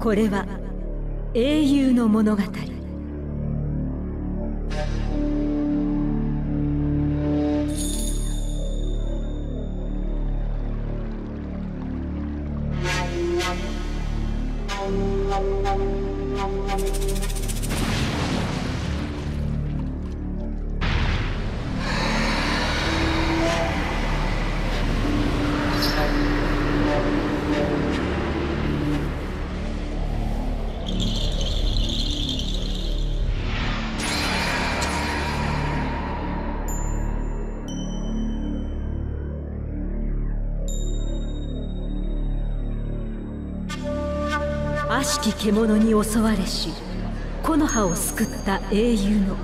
これは英雄の物語。悪しき獣に襲われし木の葉を救った英雄の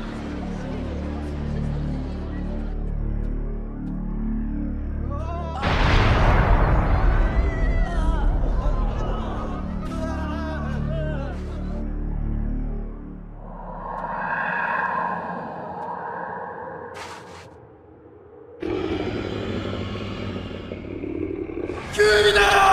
キュウリだ。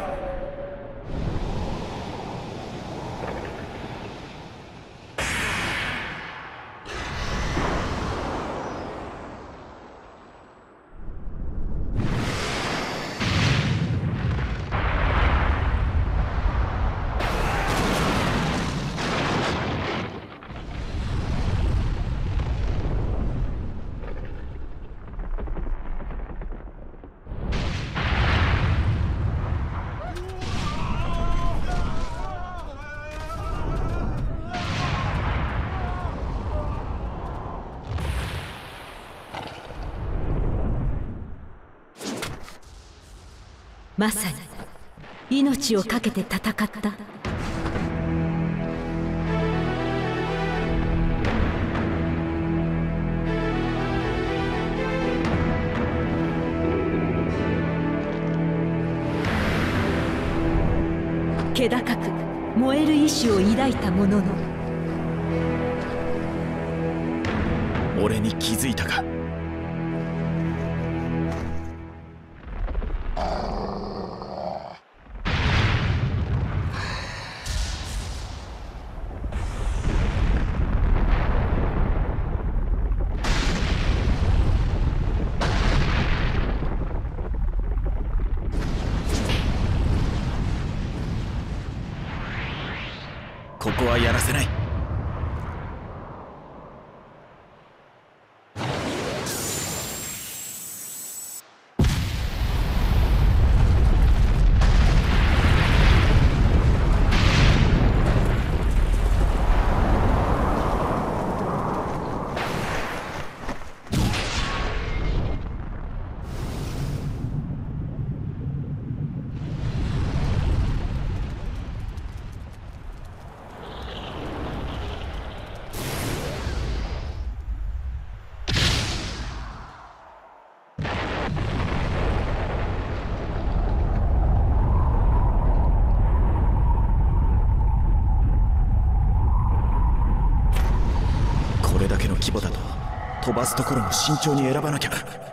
まさに命を懸けて戦った。気高く燃える意志を抱いたものの、 俺に気づいたか。ここはやらせない。これだけの規模だと飛ばすところも慎重に選ばなきゃ。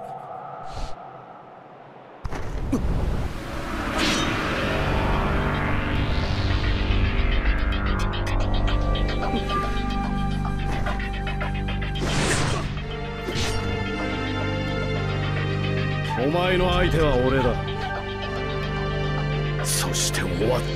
お前の相手は俺だ。そして終わった。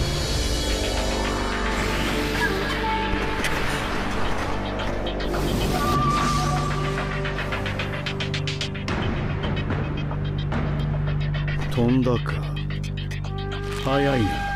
飛んだか。早いな。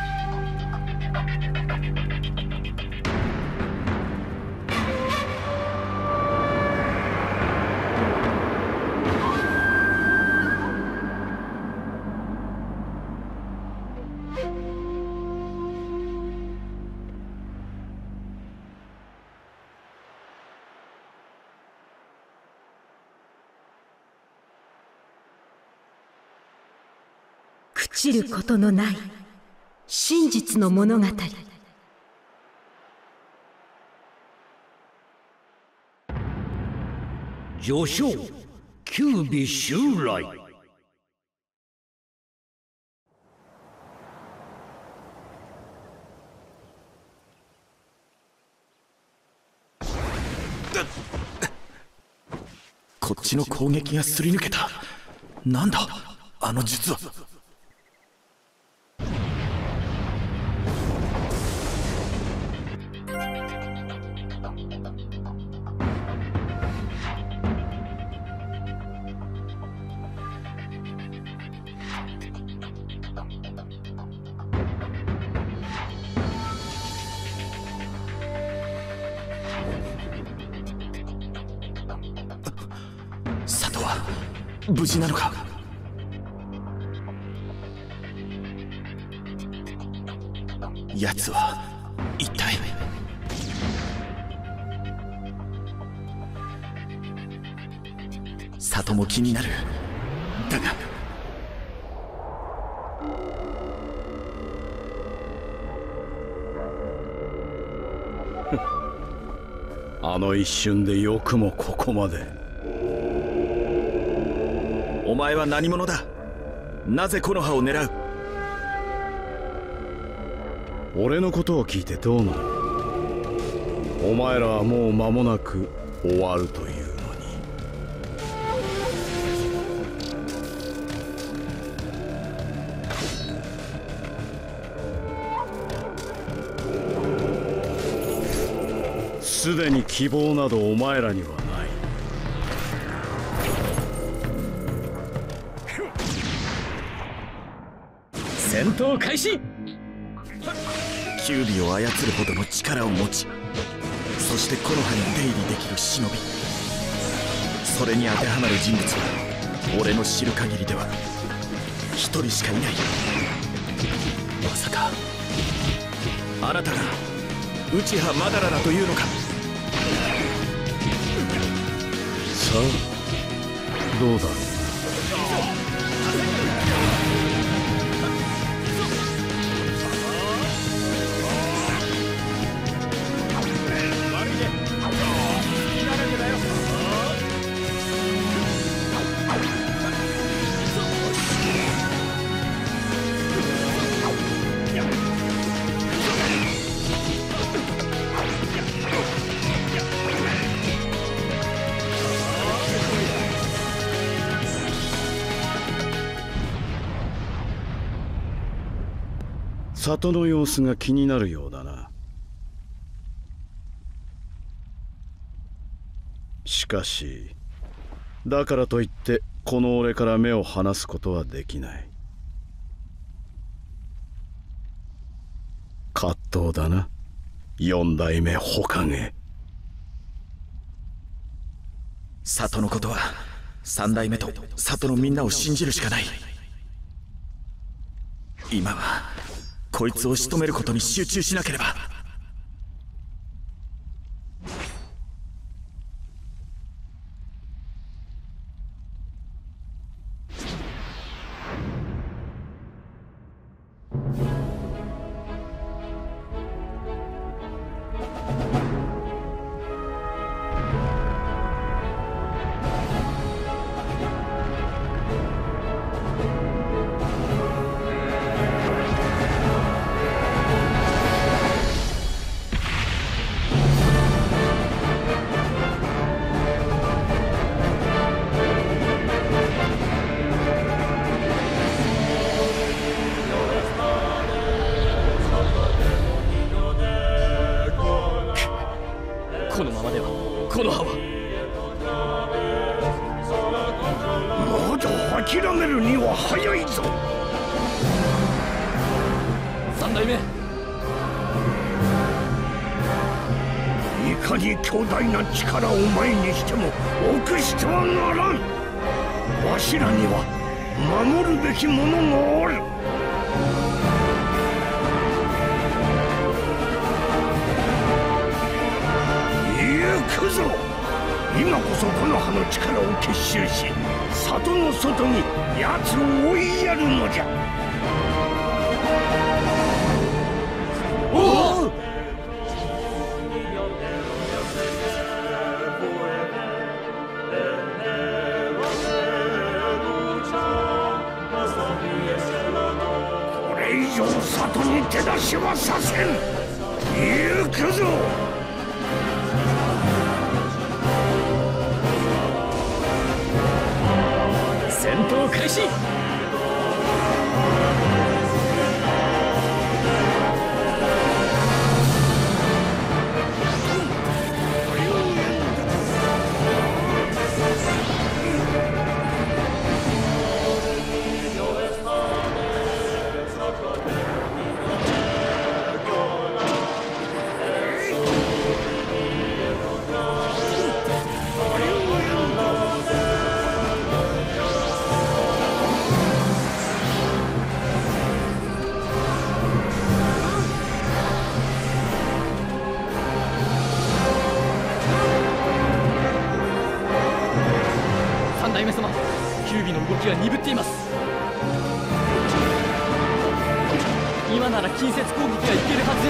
朽ちることのない真実の物語。 序章九尾襲来。 こっちの攻撃がすり抜けた。なんだあの術は。里は無事なのか。奴は一体。里も気になる。だがあの一瞬でよくもここまで。 お前は何者だ。なぜ木の葉を狙う。 俺のことを聞いてどうなる。お前らはもう間もなく終わるというのに。すでに希望などお前らにはない。 戦闘開始。 キュービを操るほどの力を持ち、そして木の葉に出入りできる忍び。それに当てはまる人物は俺の知る限りでは一人しかいない。まさかあなたが内葉マダラだというのか。 さあどうだろうな。里の様子が気になるようだな。しかしだからといってこの俺から目を離すことはできない。葛藤だな、四代目火影。 里のことは三代目と里のみんなを信じるしかない。今はこいつを仕留めることに集中しなければ。 このままでは木の葉は。 まだ諦めるには早いぞ。 三代目、 いかに強大な力を前にしても臆してはならん。わしらには守るべきものがある。行くぞ。今こそ木の葉の力を結集し、里の外に奴を追いやるのじゃ。おお！これ以上里に手出しはさせん。行くぞ。 止。三代目様、キュービの動きが鈍っています。今なら近接攻撃がいけるはずです。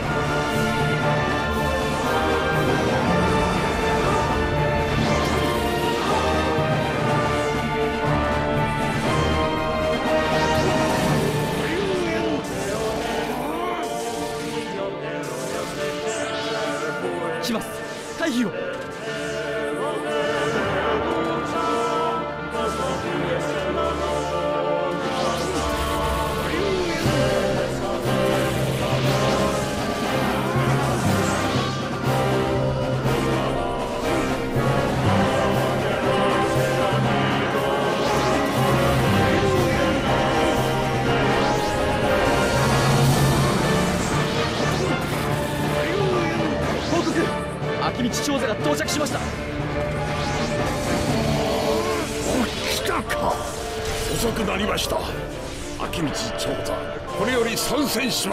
来ます。回避を。秋道長座が到着しました。 来たか。遅くなりました。秋道長座、これより参戦します。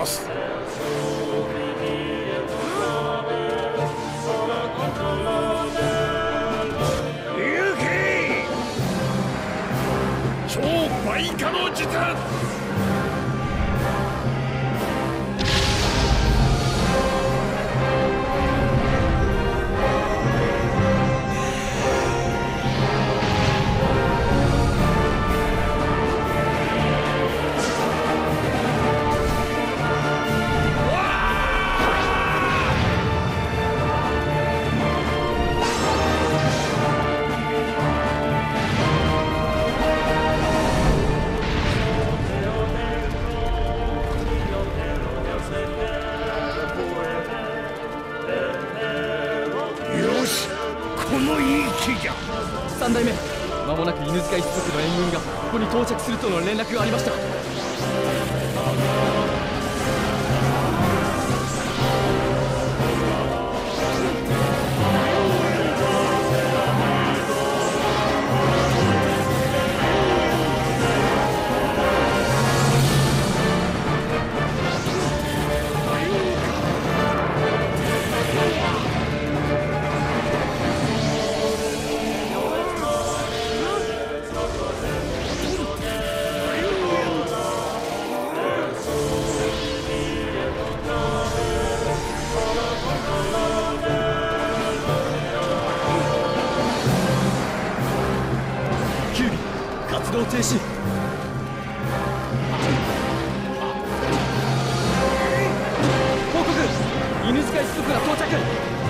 行け。超倍化の術。 三代目、間もなく犬塚一族の援軍がここに到着するとの連絡がありました。活動停止。報告、犬塚一族が到着。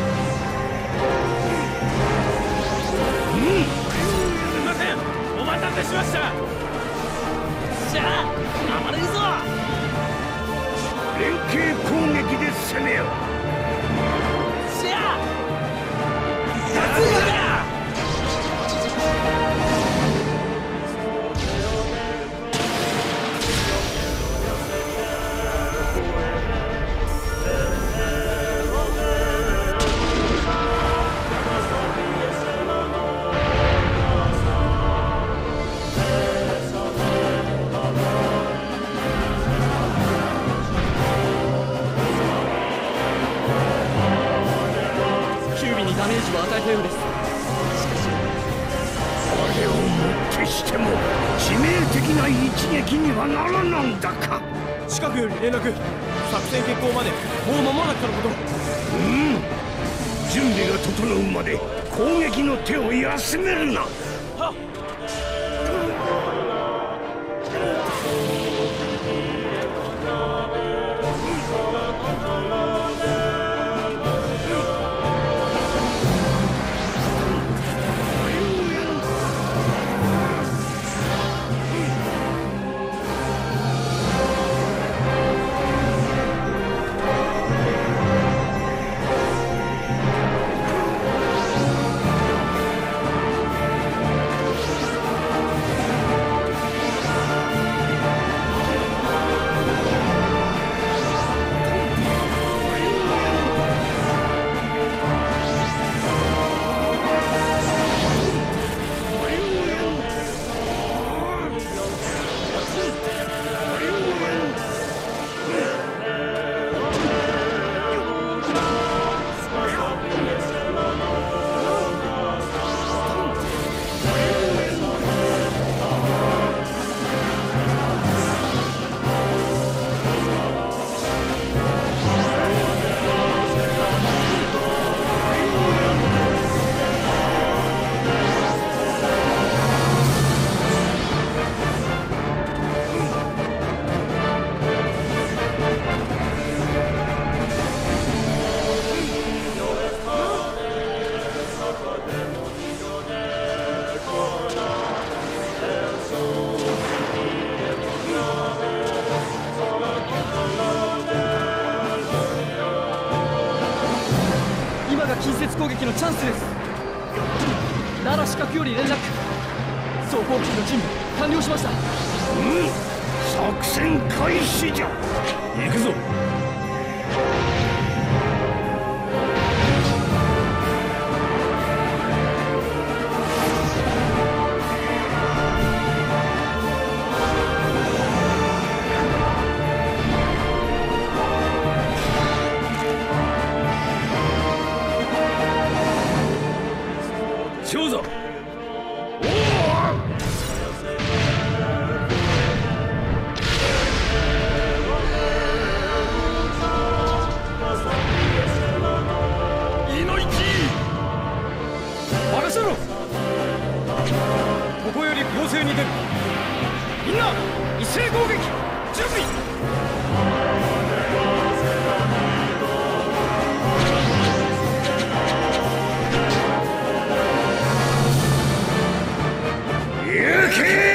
すみません、お待たせしました。じゃあ暴れるぞ。 連携攻撃で攻めよう。 じゃあ勝つんだ。ダメージを与えたようです。しかしこれをもってしても致命的な一撃にはならなんだか。 近くより連絡。作戦決行までもう間もなくとのこと。 準備が整うまで攻撃の手を休めるな。 はっ。 チャンスです。奈良支局より連絡。走行機の準備完了しました。 作戦開始じゃ。 行くぞ。 長座。 ここより攻勢に出る。みんな一斉攻撃準備。 行け。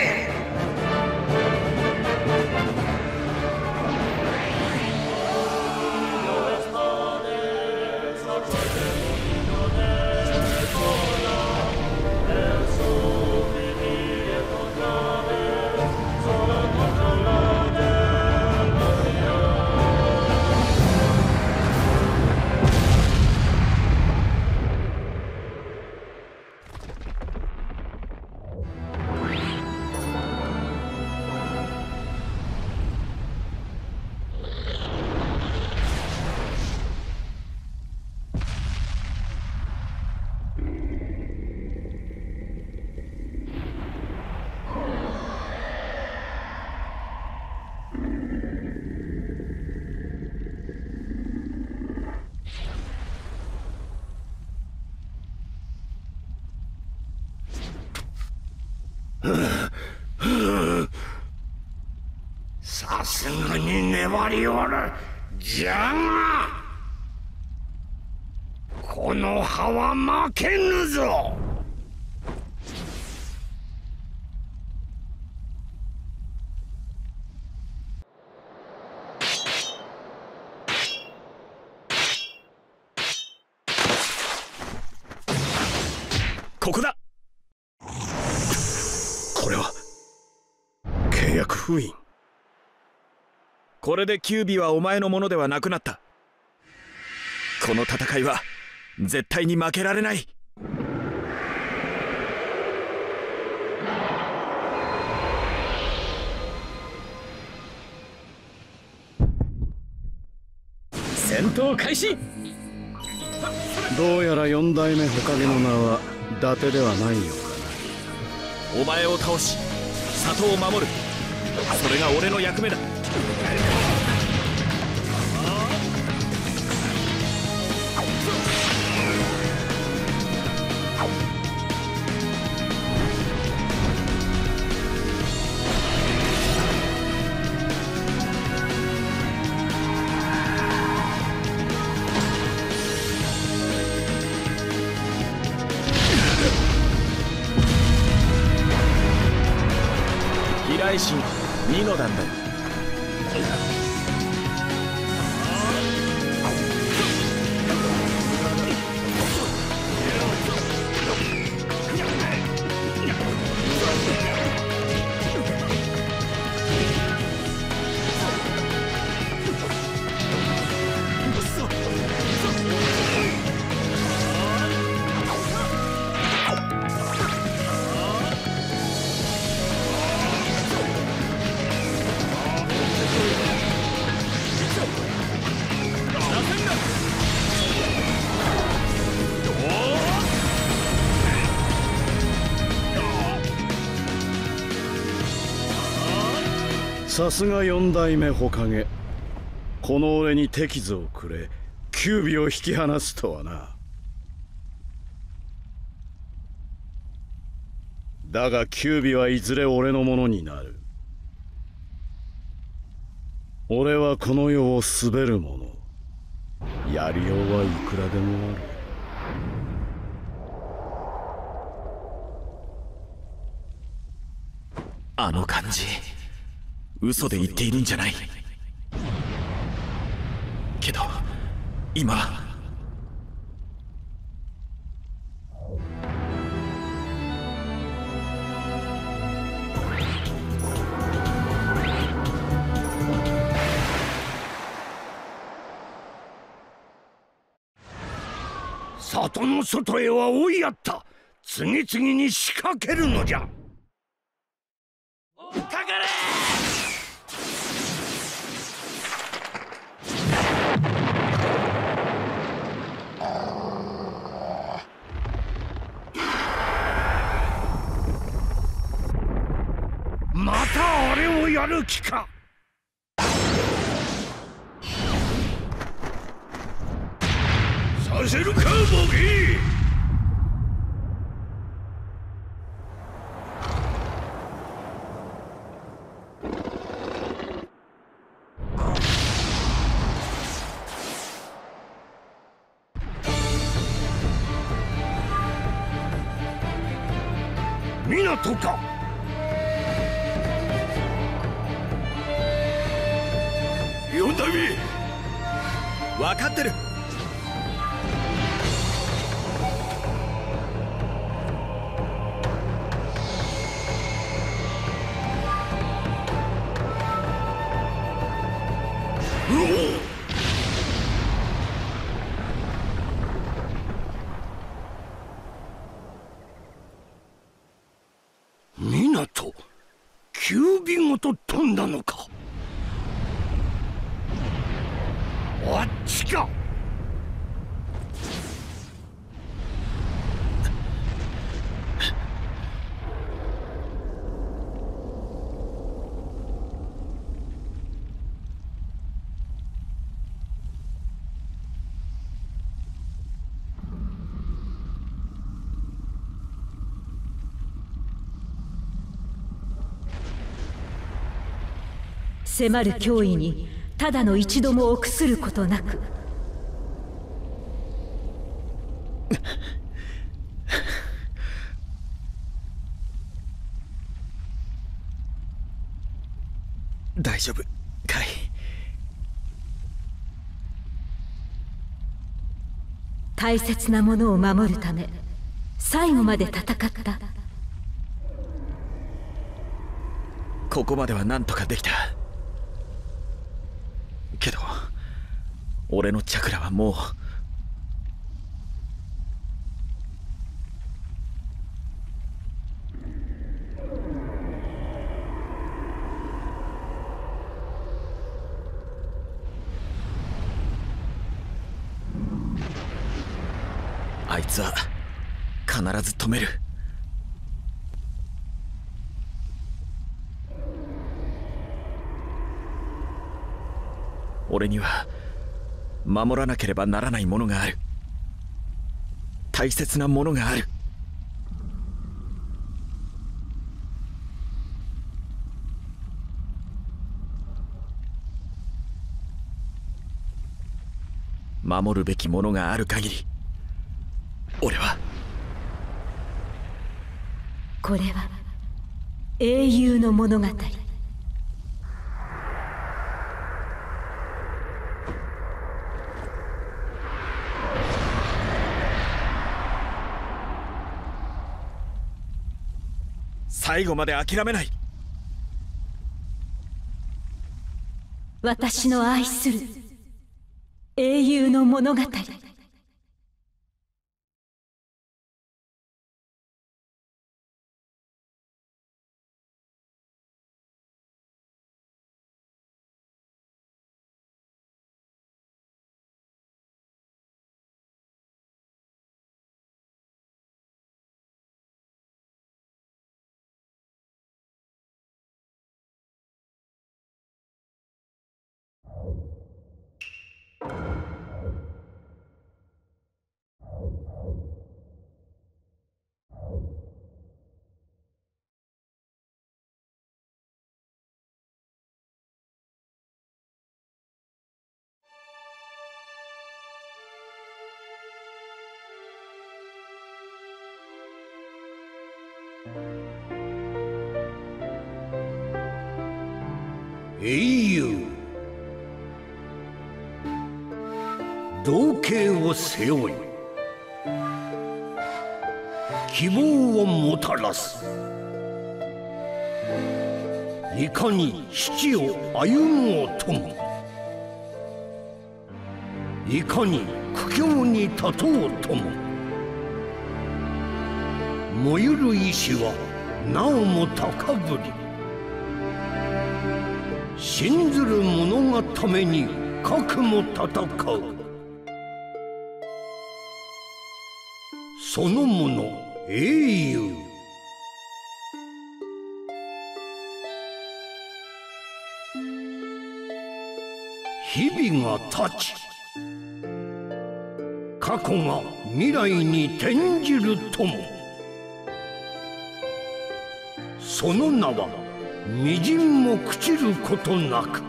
さすがに粘りおる。じゃがこの葉は負けぬぞ。 ここだ。 これは契約封印。 これでキュービはお前のものではなくなった。この戦いは絶対に負けられない。 戦闘開始。 どうやら4代目火影の名は伊達ではないようだな。 お前を倒し里を守る、それが俺の役目だ。飛来神2の段だよ。 さすが4代目火影。この俺に手傷をくれキュービを引き離すとはな。だがキュービはいずれ俺のものになる。俺はこの世を滑る者。やりようはいくらでもある。あの感じ嘘で言っているんじゃない。けど今里の外へは追いやった。次々に仕掛けるのじゃ。 かかれ。 またあれをやる気か。させるかボケ。港か。 四代目。分かってる。 港、九尾ごと飛んだのか。あっちか。 迫る脅威にただの一度も臆することなく、 大丈夫かい。 大切なものを守るため最後まで戦った。 ここまでは何とかできたけど、俺のチャクラはもう。あいつは必ず止める。俺には守らなければならないものがある。大切なものがある。守るべきものがある限り、俺は。 これは英雄の物語。 最後まで諦めない。 私の愛する英雄の物語。 英雄、道化を背負い希望をもたらす。いかに死を歩もうとも、いかに苦境に立とうとも、 燃ゆる意志はなおも高ぶり、信ずる者がために核も戦う。そのもの英雄。日々が経ち、過去が未来に転じるとも、その名はみじんも朽ちることなく、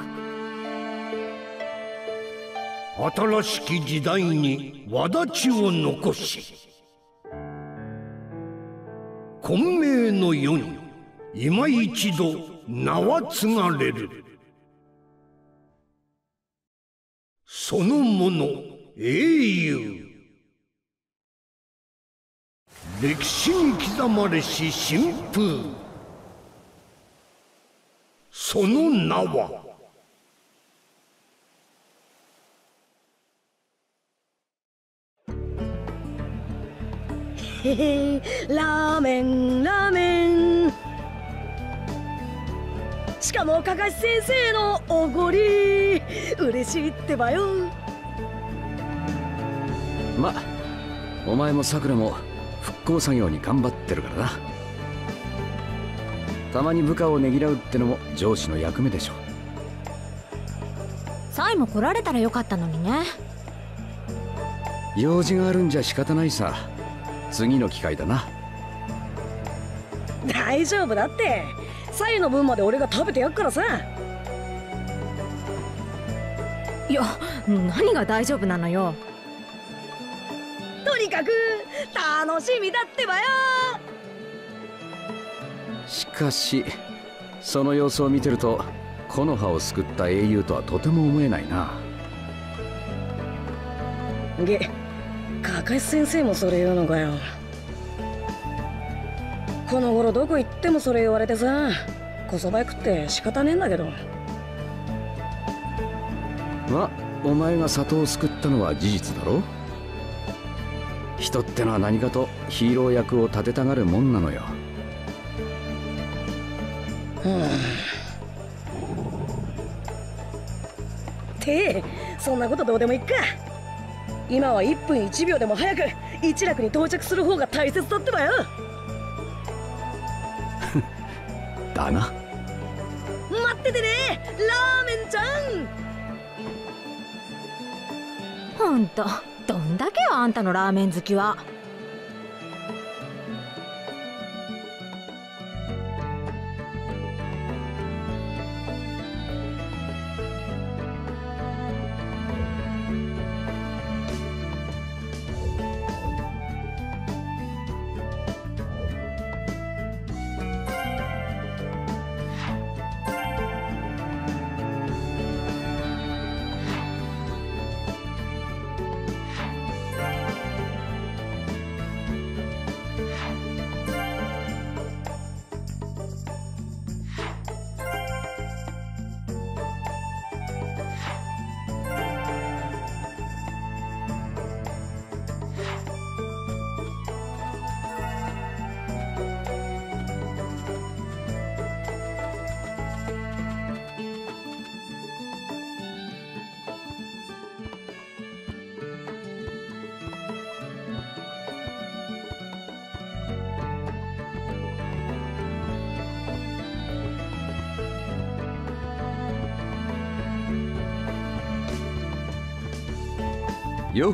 新しき時代に轍を残し、混迷の世に今一度名は継がれる。そのもの英雄。歴史に刻まれし新風。その名はへへ、ラーメンラーメン。しかもかかし先生のおごり、嬉しいってばよ。 ま、お前もさくらも復興作業に頑張ってるからな。たまに部下をねぎらうってのも上司の役目でしょ。 サイも来られたらよかったのにね。 用事があるんじゃ仕方ないさ。次の機会だな。 大丈夫だって。サイの分まで俺が食べてやっからさ。 いや、何が大丈夫なのよ。 とにかく楽しみだってばよ。 しかしその様子を見てると木の葉を救った英雄とはとても思えないな。 かかし先生もそれ言うのかよ。この頃どこ行ってもそれ言われてさ、こそば食って仕方ねえんだけど。 ま、お前が里を救ったのは事実だろ。人ってのは何かとヒーロー役を立てたがるもんなのよ。 ってそんなことどうでもいいか。今は1分1秒でも早く一楽に到着する方が大切だってばよ。 だな。 待っててね、ラーメンちゃん。 ほんと、どんだけよあんたのラーメン好きは。 よっ。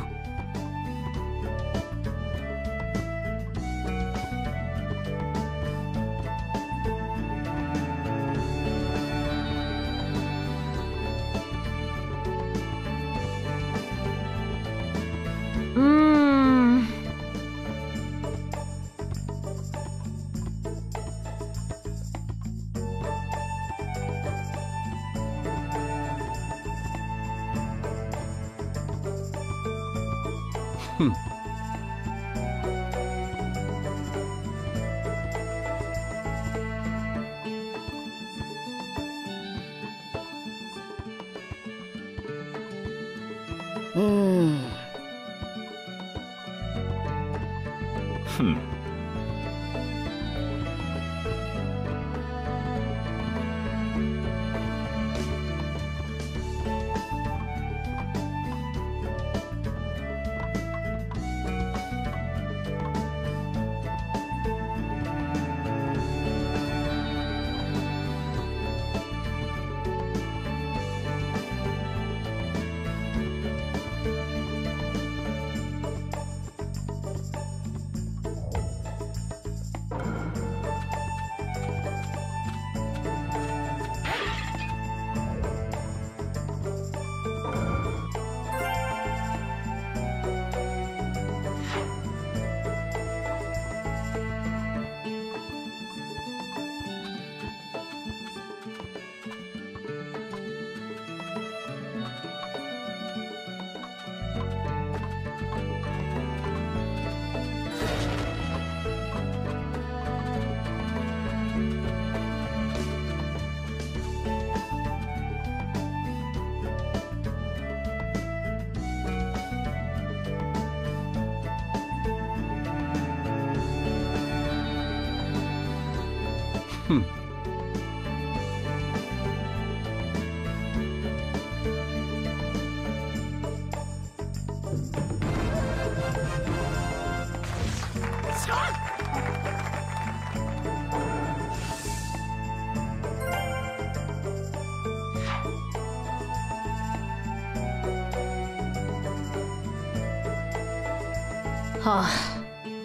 はあ。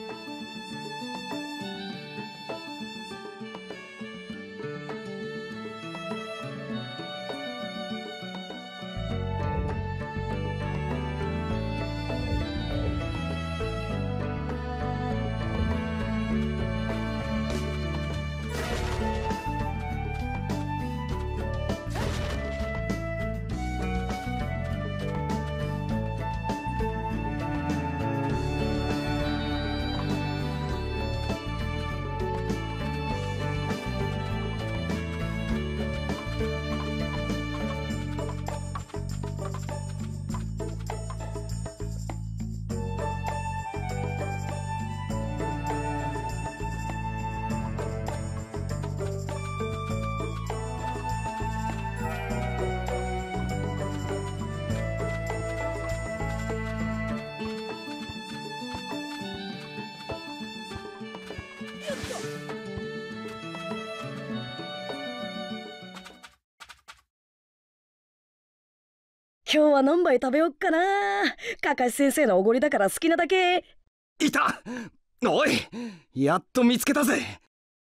今日は何杯食べよっかな。かかし先生のおごりだから好きなだけ。 いた！おい、やっと見つけたぜ。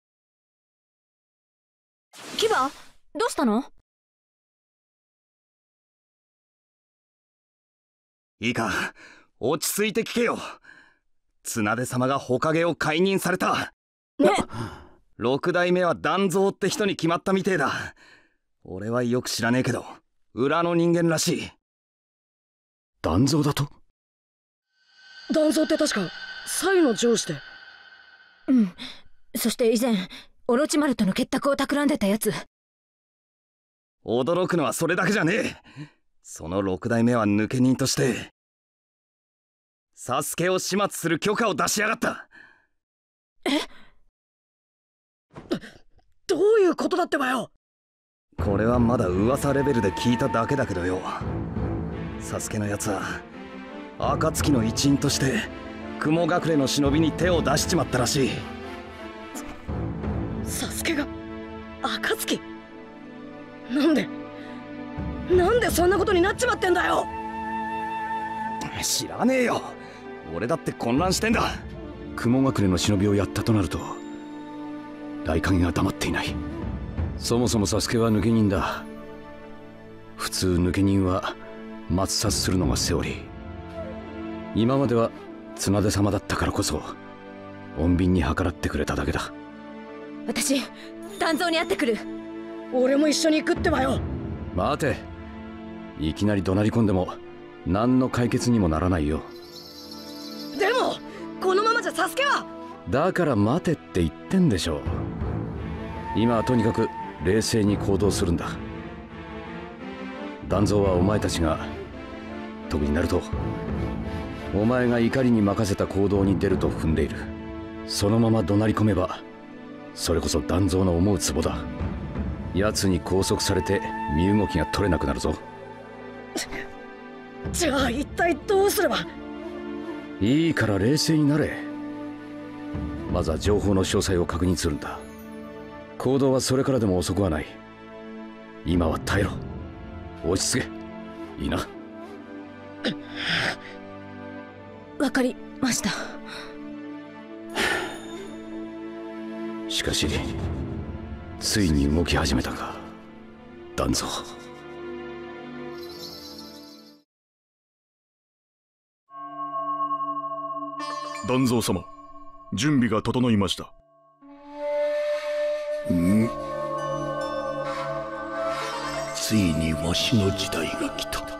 キバ、どうしたの？ いいか、落ち着いて聞けよ。綱手様が火影を解任された。 ね。 六代目は団蔵って人に決まったみてえだ。俺はよく知らねえけど、裏の人間らしい。団蔵だと？ 団蔵って確かサの上司で。 うん。そして以前オロチマルとの結託を企んでたやつ。 驚くのはそれだけじゃねえ。その六代目は抜け人としてサスケを始末する許可を出しやがった。 どういうことだってばよ。 これはまだ噂レベルで聞いただけだけどよ。サスケのやつは暁の一員として雲隠れの忍びに手を出しちまったらしい。 サスケが暁？なんでそんなことになっちまってんだよ。 知らねえよ。俺だって混乱してんだ。雲隠れの忍びをやったとなると大影が黙っていない。そもそもサスケは抜け人だ。普通抜け人は抹殺するのがセオリー。今までは綱手様だったからこそ穏便に計らってくれただけだ。 私、団蔵に会ってくる。 俺も一緒に行くってばよ。 待て。いきなり怒鳴り込んでも何の解決にもならないよ。 でもこのままじゃサスケは。 だから待てって言ってんでしょ。今はとにかく冷静に行動するんだ。団蔵はお前たちが、特になるとお前が怒りに任せた行動に出ると踏んでいる。そのまま怒鳴り込めばそれこそ団蔵の思うツボだ。奴に拘束されて身動きが取れなくなるぞ。 じゃあ一体どうすれば。 いいから冷静になれ。まずは情報の詳細を確認するんだ。行動はそれからでも遅くはない。今は耐えろ。落ち着け。いいな。 わかりました。 しかしついに動き始めたか、団蔵。 団蔵様、準備が整いました。 ついにわしの時代が来た。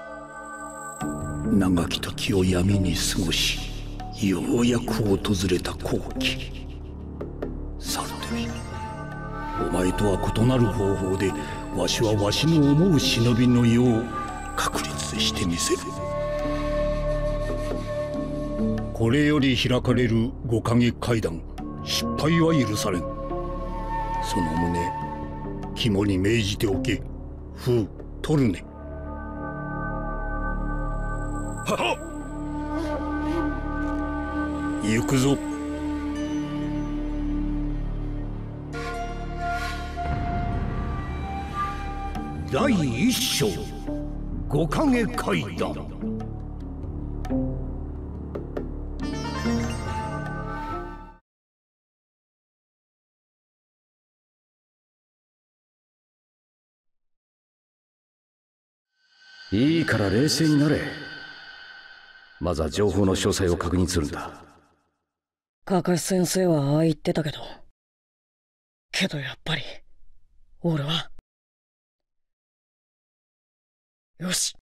長き時を闇に過ごし、ようやく訪れた好機。さて、お前とは異なる方法でわしはわしの思う忍びの世を確立してみせる。これより開かれる五影階段、失敗は許されん。 その旨肝に銘じておけ。風トルネ。 はっ。行くぞ。第一章五影階段。 いいから冷静になれ。まずは情報の詳細を確認するんだ。 カカシ先生はああ言ってたけどやっぱり俺はよし、